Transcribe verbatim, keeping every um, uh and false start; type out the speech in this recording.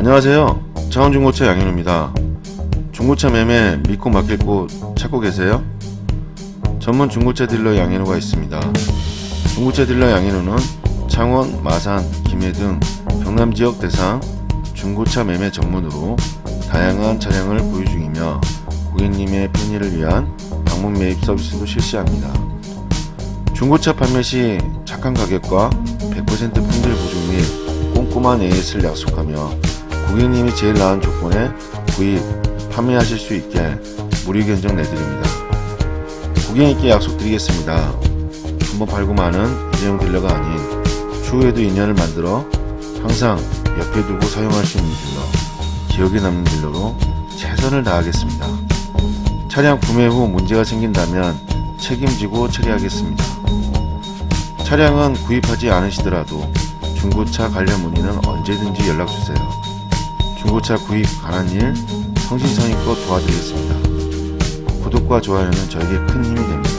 안녕하세요. 창원중고차 양현우입니다. 중고차 매매 믿고 맡길 곳 찾고 계세요? 전문 중고차 딜러 양현우가 있습니다. 중고차 딜러 양현우는 창원, 마산, 김해 등 경남 지역 대상 중고차 매매 전문으로 다양한 차량을 보유 중이며 고객님의 편의를 위한 방문 매입 서비스도 실시합니다. 중고차 판매 시 착한 가격과 백 퍼센트 품질 보증 및 꼼꼼한 에이에스를 약속하며 고객님이 제일 나은 조건에 구입, 판매하실 수 있게 무료 견적 내드립니다. 고객님께 약속드리겠습니다. 한번 팔고 마는 일회용 딜러가 아닌 추후에도 인연을 만들어 항상 옆에 두고 사용할 수 있는 딜러, 기억에 남는 딜러로 최선을 다하겠습니다. 차량 구매 후 문제가 생긴다면 책임지고 처리하겠습니다. 차량은 구입하지 않으시더라도 중고차 관련 문의는 언제든지 연락주세요. 중고차 구입 관한 일 성심성의껏 도와드리겠습니다. 구독과 좋아요는 저에게 큰 힘이 됩니다.